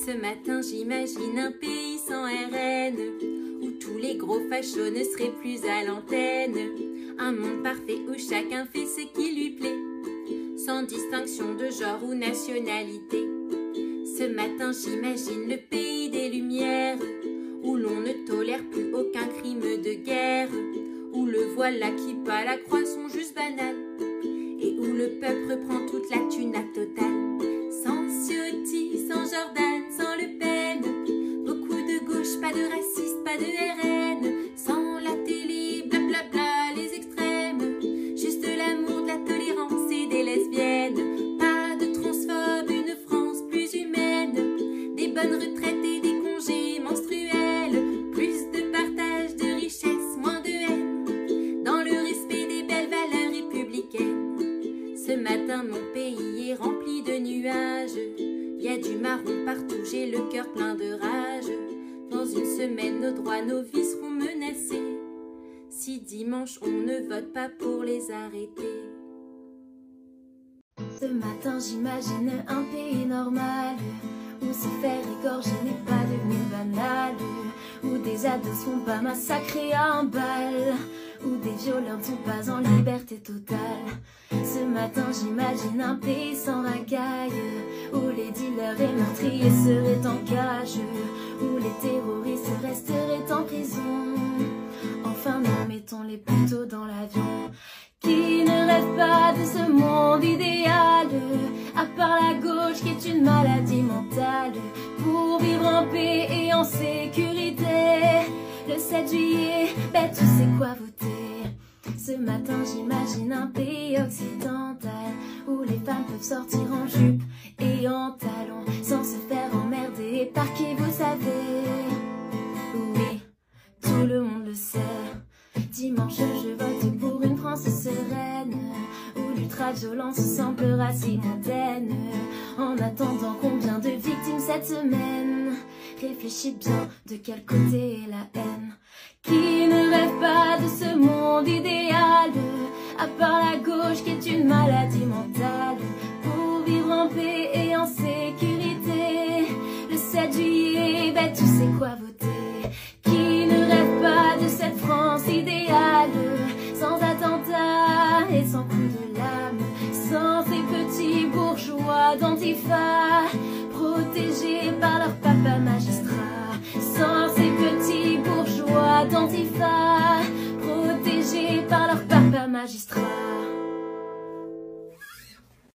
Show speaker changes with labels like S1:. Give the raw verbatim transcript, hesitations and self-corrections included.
S1: Ce matin j'imagine un pays sans R N, où tous les gros fachos ne seraient plus à l'antenne. Un monde parfait où chacun fait ce qui lui plaît, sans distinction de genre ou nationalité. Ce matin j'imagine le pays des lumières, où l'on ne tolère plus aucun crime de guerre, où le voile, la kippa, la croix sont juste banales, et où le peuple reprend toute la thuna totale. Sans Ciotti, sans Jordan, sans Le Pen, beaucoup de gauche, pas de racistes, pas de R N. Sans la télé, blablabla, les extrêmes, juste de l'amour, de la tolérance et des lesbiennes. Pas de transphobes, une France plus humaine, des bonnes retraites et des congés menstruels, plus de partage de richesses, moins de haine, dans le respect des belles valeurs républicaines. Ce matin mon pays est rempli de nuages, y a du marron partout, j'ai le cœur plein de rage. Dans une semaine nos droits, nos vies seront menacés, si dimanche on ne vote pas pour les arrêter.
S2: Ce matin j'imagine un pays normal, où se faire égorger n'est pas devenu banal, où des ados sont pas massacrés à un bal, où des violeurs ne sont pas en liberté totale. Ce matin j'imagine un pays sans racailles, où les dealers et meurtriers seraient en cage, où les terroristes resteraient en prison. Enfin nous mettons-les plutôt dans l'avion. Qui ne rêve pas de ce monde idéal, à part la gauche qui est une maladie mentale, pour vivre en paix et en sécurité. Le sept juillet, ben tu sais quoi voter. Ce matin j'imagine un pays occidental, où les femmes peuvent sortir en jupe et en talons, sans se faire emmerder par qui vous savez. Oui, tout le monde le sait. Dimanche je vote pour une France sereine, où l'ultra-violence semblera si mondaine. En attendant, combien de victimes cette semaine? Réfléchis bien de quel côté est la haine. Qui ne rêve pas de ce monde idéal, à part la gauche qui est une maladie mentale, pour vivre en paix et en sécurité. Le sept juillet, ben tu sais quoi voter. Qui ne rêve pas de cette France idéale, sans attentat et sans coup de lame, sans ces petits bourgeois d'Antifa, protégés par leur papa magistrat. Sans ces petits bourgeois d'Antifa, protégés par leur papa magistrat.